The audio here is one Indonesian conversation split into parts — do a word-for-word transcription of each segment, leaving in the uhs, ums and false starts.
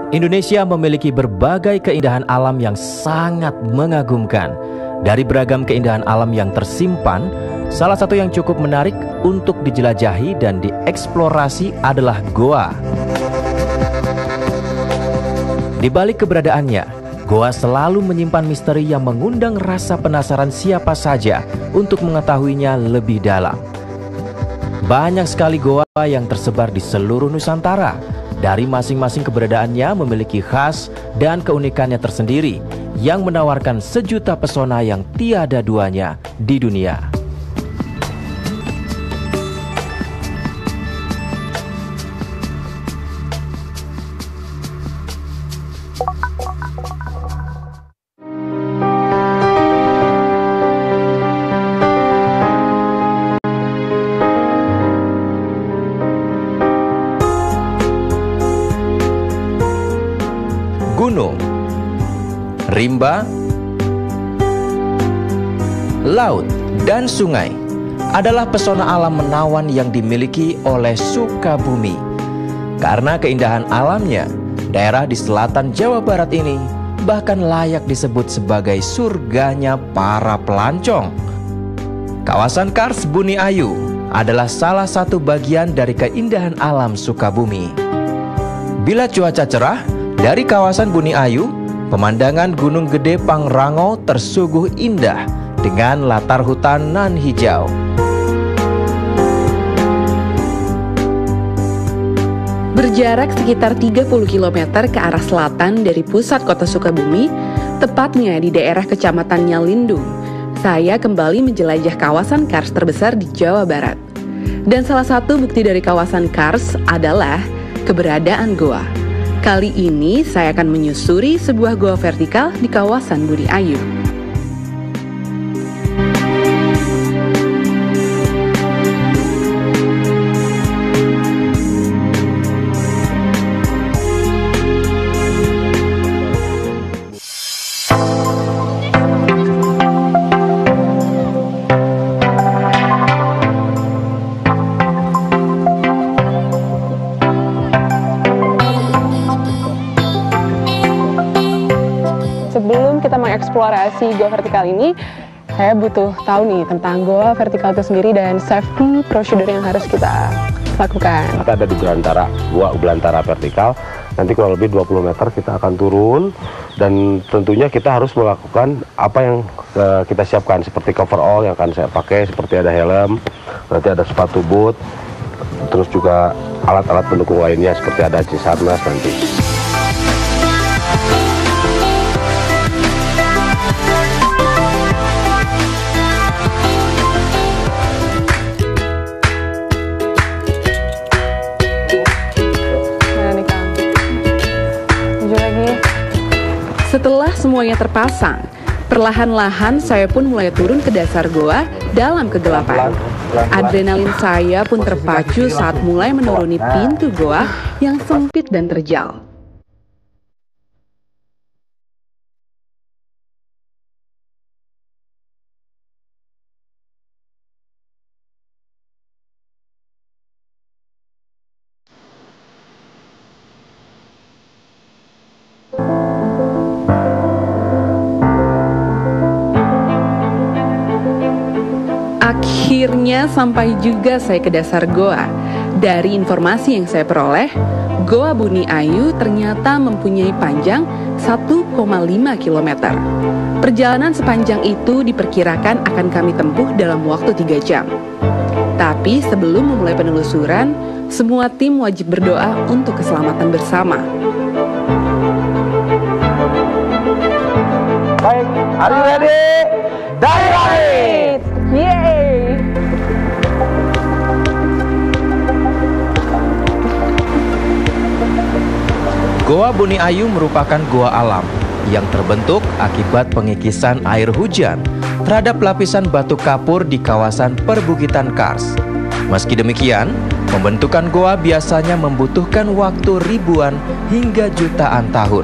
Indonesia memiliki berbagai keindahan alam yang sangat mengagumkan. Dari beragam keindahan alam yang tersimpan, salah satu yang cukup menarik untuk dijelajahi dan dieksplorasi adalah goa. Di balik keberadaannya, goa selalu menyimpan misteri yang mengundang rasa penasaran siapa saja untuk mengetahuinya lebih dalam. Banyak sekali goa yang tersebar di seluruh Nusantara. Dari masing-masing keberadaannya memiliki khas dan keunikannya tersendiri yang menawarkan sejuta pesona yang tiada duanya di dunia. Gunung, rimba, laut, dan sungai adalah pesona alam menawan yang dimiliki oleh Sukabumi. Karena keindahan alamnya, daerah di selatan Jawa Barat ini bahkan layak disebut sebagai surganya para pelancong. Kawasan Kars Buni Ayu adalah salah satu bagian dari keindahan alam Sukabumi. Bila cuaca cerah, dari kawasan Buni Ayu, pemandangan Gunung Gede Pangrango tersuguh indah dengan latar hutan nan hijau. Berjarak sekitar tiga puluh kilometer ke arah selatan dari pusat kota Sukabumi, tepatnya di daerah Kecamatan Nyalindung, saya kembali menjelajah kawasan Kars terbesar di Jawa Barat. Dan salah satu bukti dari kawasan Kars adalah keberadaan goa. Kali ini saya akan menyusuri sebuah goa vertikal di kawasan Buni Ayu. Sebelum kita mengeksplorasi goa vertikal ini, saya butuh tahu nih tentang goa vertikal itu sendiri dan safety prosedur yang harus kita lakukan. Kita ada di belantara, goa belantara vertikal. Nanti kurang lebih dua puluh meter kita akan turun, dan tentunya kita harus melakukan apa yang uh, kita siapkan, seperti coverall yang akan saya pakai, seperti ada helm, nanti ada sepatu boot, terus juga alat-alat pendukung lainnya seperti ada cisarnas nanti. Setelah semuanya terpasang, perlahan-lahan saya pun mulai turun ke dasar goa dalam kegelapan. Adrenalin saya pun terpacu saat mulai menuruni pintu goa yang sempit dan terjal. Akhirnya sampai juga saya ke dasar goa. Dari informasi yang saya peroleh, Goa Buni Ayu ternyata mempunyai panjang satu koma lima kilometer. Perjalanan sepanjang itu diperkirakan akan kami tempuh dalam waktu tiga jam. Tapi sebelum memulai penelusuran, semua tim wajib berdoa untuk keselamatan bersama. Baik, are you ready? Dynamite! Yeay! Goa Buni Ayu merupakan goa alam yang terbentuk akibat pengikisan air hujan terhadap lapisan batu kapur di kawasan perbukitan Kars. Meski demikian, pembentukan goa biasanya membutuhkan waktu ribuan hingga jutaan tahun.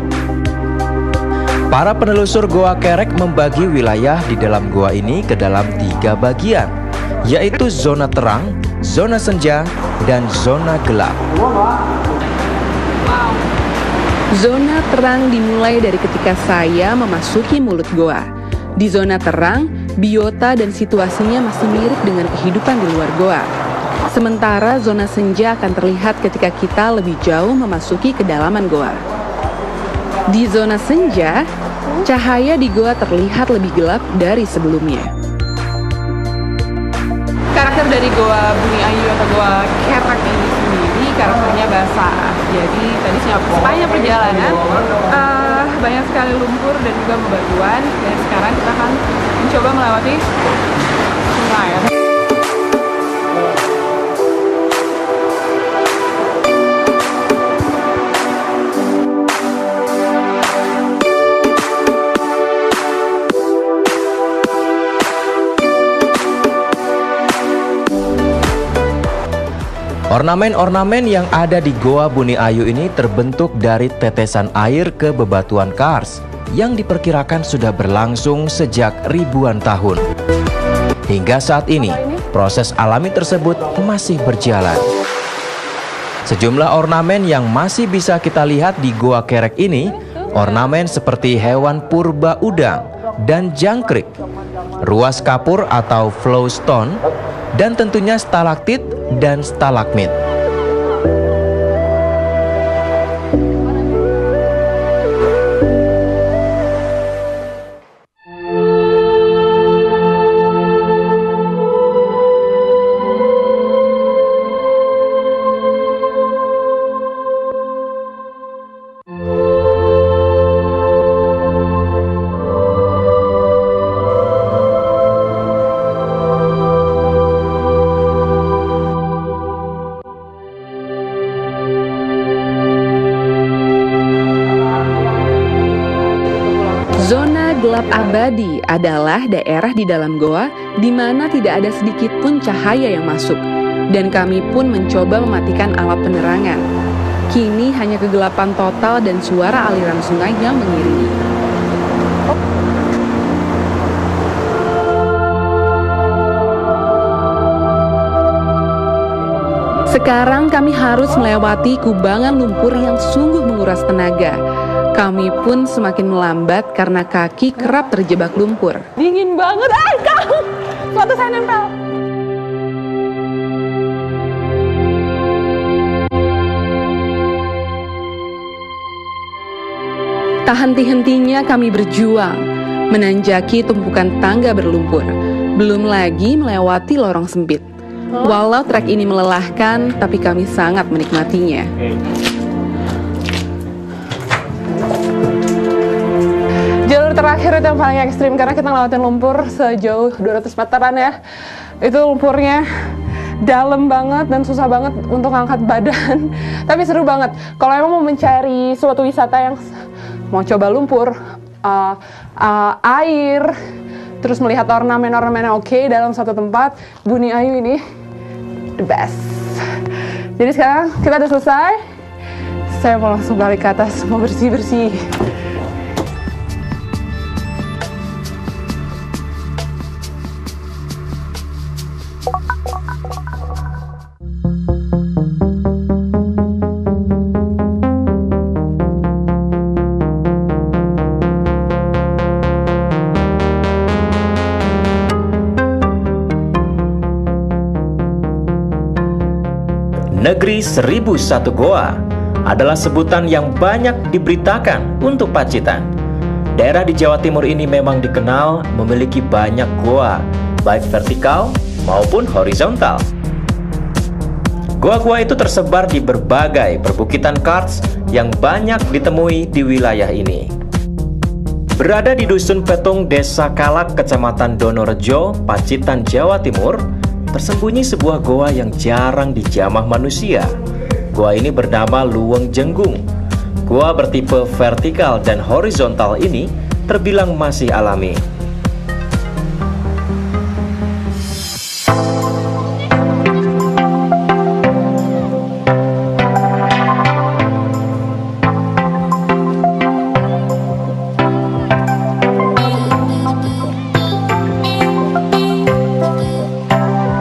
Para penelusur Goa Kerek membagi wilayah di dalam goa ini ke dalam tiga bagian, yaitu zona terang, zona senja, dan zona gelap. Zona terang dimulai dari ketika saya memasuki mulut goa. Di zona terang, biota dan situasinya masih mirip dengan kehidupan di luar goa. Sementara zona senja akan terlihat ketika kita lebih jauh memasuki kedalaman goa. Di zona senja, cahaya di goa terlihat lebih gelap dari sebelumnya. Karakter dari Goa Bumi Ayu atau Goa Kerek ini sendiri karakternya basah. Jadi tadi sepanjang perjalanan uh, banyak sekali lumpur dan juga bebatuan. Dan sekarang kita akan mencoba melewati sungai. Ornamen-ornamen yang ada di Goa Bumi Ayu ini terbentuk dari tetesan air ke bebatuan kars yang diperkirakan sudah berlangsung sejak ribuan tahun. Hingga saat ini, proses alami tersebut masih berjalan. Sejumlah ornamen yang masih bisa kita lihat di Goa Kerek ini, ornamen seperti hewan purba udang dan jangkrik, ruas kapur atau flowstone, dan tentunya stalaktit dan stalagmit. Zona gelap abadi adalah daerah di dalam goa di mana tidak ada sedikit pun cahaya yang masuk, dan kami pun mencoba mematikan alat penerangan. Kini hanya kegelapan total dan suara aliran sungai yang mengiringi. Sekarang kami harus melewati kubangan lumpur yang sungguh menguras tenaga. Kami pun semakin melambat karena kaki kerap terjebak lumpur. Dingin banget, ah kau! Suatu saya nempel. Tak henti-hentinya kami berjuang, menanjaki tumpukan tangga berlumpur. Belum lagi melewati lorong sempit. Walau trek ini melelahkan, tapi kami sangat menikmatinya. Jalur terakhir itu yang paling ekstrim karena kita ngelewatin lumpur sejauh dua ratus meteran ya. Itu lumpurnya dalam banget dan susah banget untuk ngangkat badan. Tapi seru banget. Kalau emang mau mencari suatu wisata yang mau coba lumpur, uh, uh, air, terus melihat ornamen-ornamen yang oke dalam satu tempat, Bumi Ayu ini the best. Jadi sekarang kita udah selesai. Saya mau langsung balik ke atas, mau bersih-bersih. Negeri Seribu Satu Goa adalah sebutan yang banyak diberitakan untuk Pacitan. Daerah di Jawa Timur ini memang dikenal memiliki banyak goa, baik vertikal maupun horizontal. Goa-goa itu tersebar di berbagai perbukitan karst yang banyak ditemui di wilayah ini. Berada di Dusun Petung, Desa Kalak, Kecamatan Donorejo, Pacitan, Jawa Timur, tersembunyi sebuah goa yang jarang dijamah manusia. Goa ini bernama Luweng Jenggung. Goa bertipe vertikal dan horizontal ini terbilang masih alami.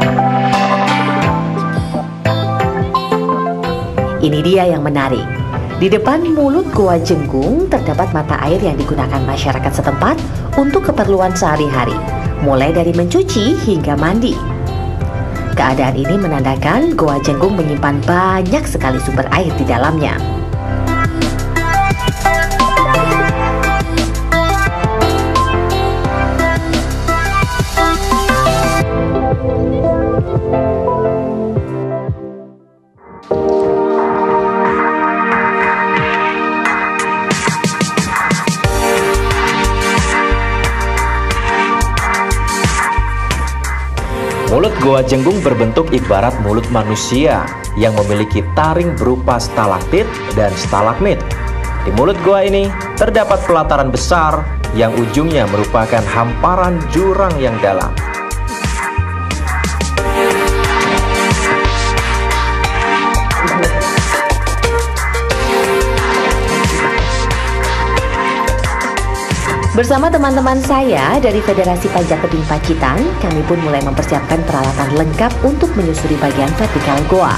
Ini dia yang menarik. Di depan mulut Goa Jenggung terdapat mata air yang digunakan masyarakat setempat untuk keperluan sehari-hari, mulai dari mencuci hingga mandi. Keadaan ini menandakan Goa Jenggung menyimpan banyak sekali sumber air di dalamnya. Mulut Goa Jenggung berbentuk ibarat mulut manusia yang memiliki taring berupa stalaktit dan stalagmit. Di mulut goa ini terdapat pelataran besar yang ujungnya merupakan hamparan jurang yang dalam. Bersama teman-teman saya dari Federasi Panjat Tebing Pacitan, kami pun mulai mempersiapkan peralatan lengkap untuk menyusuri bagian vertikal goa.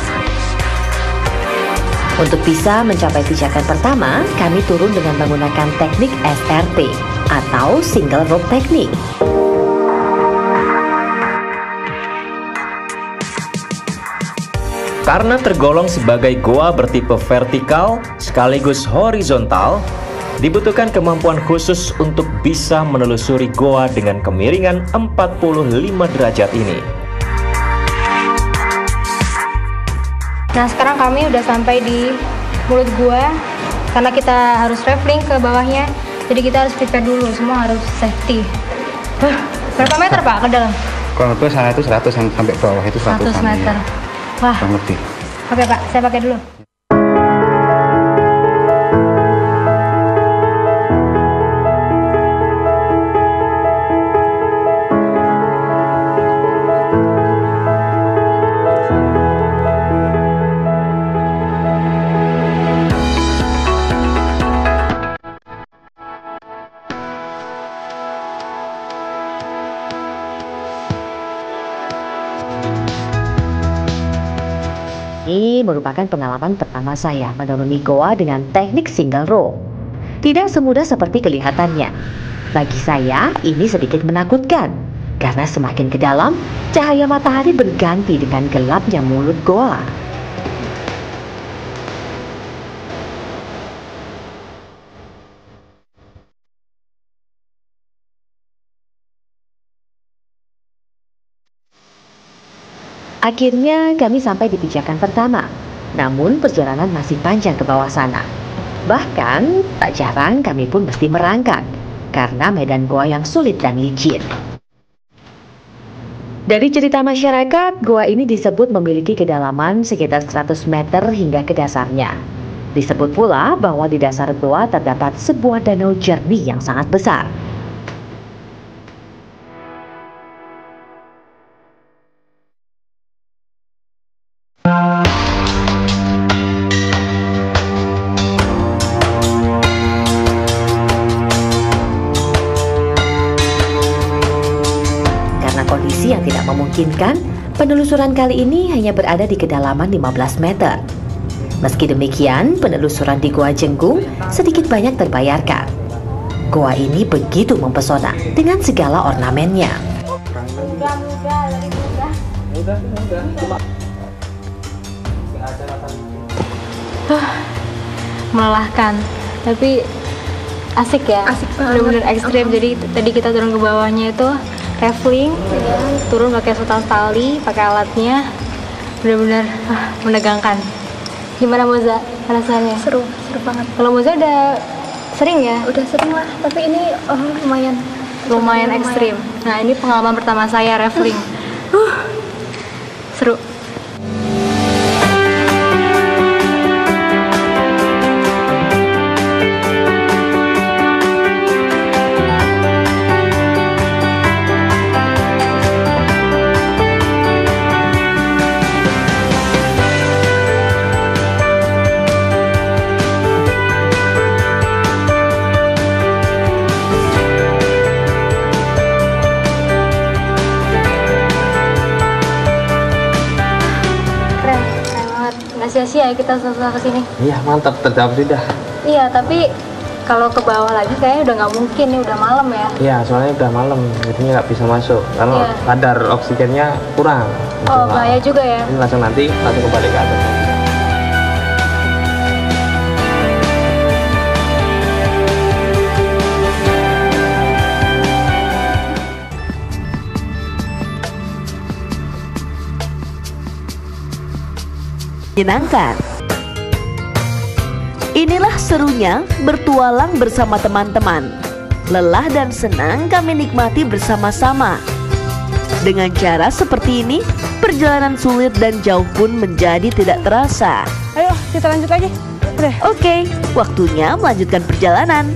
Untuk bisa mencapai pijakan pertama, kami turun dengan menggunakan teknik S R T atau Single Rope Technique. Karena tergolong sebagai goa bertipe vertikal sekaligus horizontal, dibutuhkan kemampuan khusus untuk bisa menelusuri goa dengan kemiringan empat puluh lima derajat ini. Nah, sekarang kami udah sampai di mulut gua karena kita harus traveling ke bawahnya. Jadi kita harus prepare dulu, semua harus safety. Huh, berapa meter Pak ke dalam? Kurang lebih sana itu seratus sampai bawah itu seratus meter. Ya. Wah. Kurang lebih. Oke Pak, saya pakai dulu. Ini merupakan pengalaman pertama saya menuruni goa dengan teknik single rope. Tidak semudah seperti kelihatannya. Bagi saya, ini sedikit menakutkan. Karena semakin ke dalam, cahaya matahari berganti dengan gelapnya mulut goa. Akhirnya kami sampai di pijakan pertama, namun perjalanan masih panjang ke bawah sana. Bahkan tak jarang kami pun mesti merangkak, karena medan goa yang sulit dan licin. Dari cerita masyarakat, goa ini disebut memiliki kedalaman sekitar seratus meter hingga ke dasarnya. Disebut pula bahwa di dasar goa terdapat sebuah danau jernih yang sangat besar. Kondisi yang tidak memungkinkan, penelusuran kali ini hanya berada di kedalaman lima belas meter. Meski demikian, penelusuran di Goa Jenggung sedikit banyak terbayarkan. Goa ini begitu mempesona dengan segala ornamennya. Melelahkan, tapi asik ya, asik banget, bener-bener ekstrim. Jadi tadi kita turun ke bawahnya itu traveling, ya, turun pakai sultan tali, pakai alatnya, benar-benar ah, menegangkan. Gimana Moza rasanya? Seru, seru banget. Kalau Moza udah sering ya? Udah sering lah, tapi ini oh, lumayan, lumayan ekstrim. Nah ini pengalaman pertama saya traveling. uh, seru. ya kita susah ke sini. Iya, mantap, terjawab sudah. Iya, tapi kalau ke bawah lagi kayaknya udah nggak mungkin nih, udah malam ya. Iya, soalnya udah malam, jadinya nggak bisa masuk. Karena Iya. kadar oksigennya kurang. Oh, bahaya juga ya. Ini langsung nanti langsung kembali ke atas. Menyenangkan. Inilah serunya bertualang bersama teman-teman. Lelah dan senang kami nikmati bersama-sama. Dengan cara seperti ini, perjalanan sulit dan jauh pun menjadi tidak terasa. Ayo, kita lanjut lagi. Udah. Oke, waktunya melanjutkan perjalanan.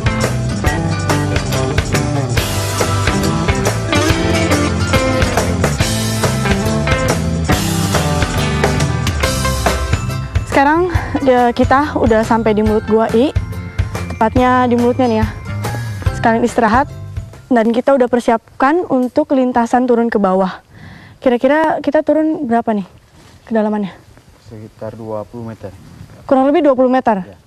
Sekarang ya, kita udah sampai di mulut Gua I, tepatnya di mulutnya nih ya. Sekalian istirahat, dan kita udah persiapkan untuk lintasan turun ke bawah. Kira-kira kita turun berapa nih kedalamannya? Sekitar dua puluh meter. Kurang lebih dua puluh meter. Ya.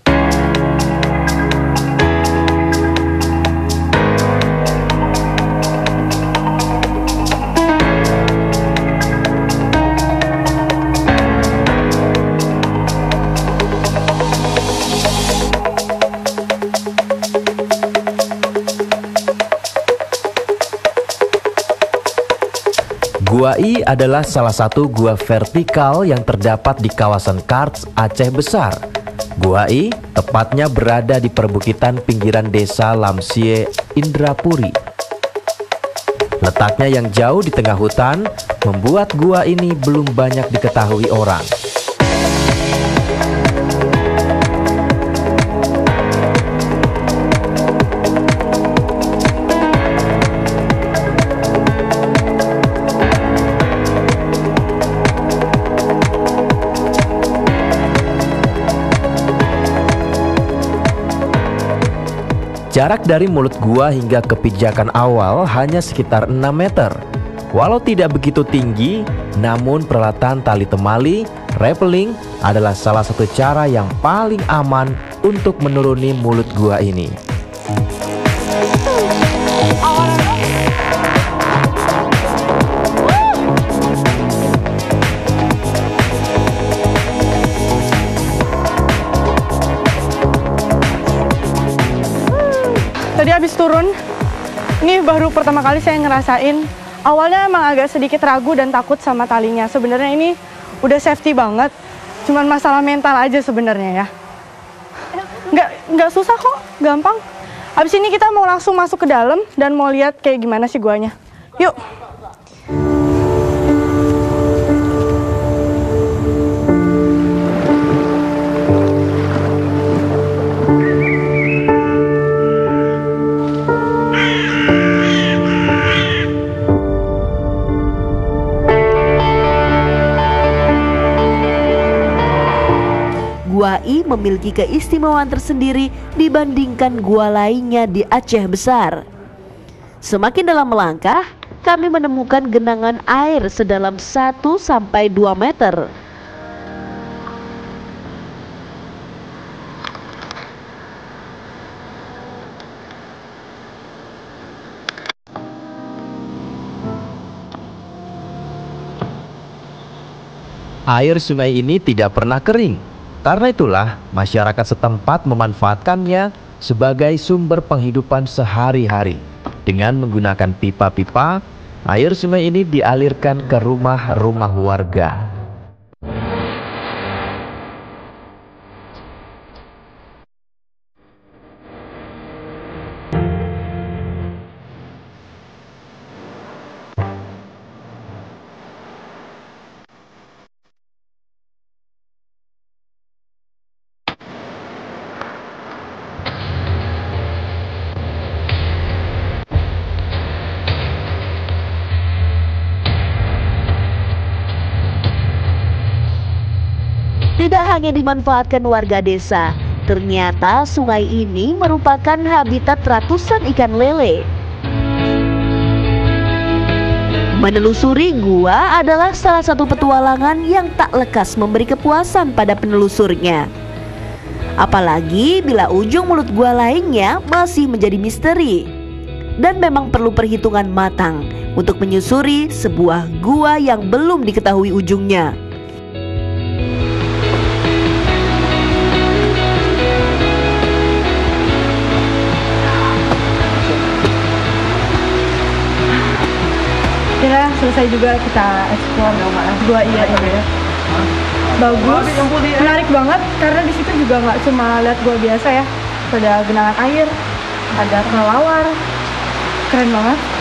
Gua I adalah salah satu gua vertikal yang terdapat di kawasan Karts, Aceh Besar. Gua I tepatnya berada di perbukitan pinggiran desa Lamsie, Indrapuri. Letaknya yang jauh di tengah hutan membuat gua ini belum banyak diketahui orang. Jarak dari mulut gua hingga ke pijakan awal hanya sekitar enam meter. Walau tidak begitu tinggi, namun peralatan tali temali, rappelling adalah salah satu cara yang paling aman untuk menuruni mulut gua ini. Tadi habis turun, ini baru pertama kali saya ngerasain. Awalnya emang agak sedikit ragu dan takut sama talinya. Sebenarnya ini udah safety banget, cuman masalah mental aja sebenarnya ya. Nggak, nggak susah kok, gampang. Habis ini kita mau langsung masuk ke dalam dan mau lihat kayak gimana sih guanya. Yuk. Gua I memiliki keistimewaan tersendiri dibandingkan gua lainnya di Aceh Besar. Semakin dalam melangkah, kami menemukan genangan air sedalam satu sampai dua meter. Air sungai ini tidak pernah kering. Karena itulah masyarakat setempat memanfaatkannya sebagai sumber penghidupan sehari-hari. Dengan menggunakan pipa-pipa, air sungai ini dialirkan ke rumah-rumah warga. Tidak hanya dimanfaatkan warga desa, ternyata sungai ini merupakan habitat ratusan ikan lele. Menelusuri gua adalah salah satu petualangan yang tak lekas memberi kepuasan pada penelusurnya. Apalagi bila ujung mulut gua lainnya masih menjadi misteri. Dan memang perlu perhitungan matang untuk menyusuri sebuah gua yang belum diketahui ujungnya. Kira selesai juga kita explore gua iya ini ya. Bagus, menarik banget karena di situ juga nggak cuma lihat gua biasa ya, ada genangan air, ada kelelawar, keren banget.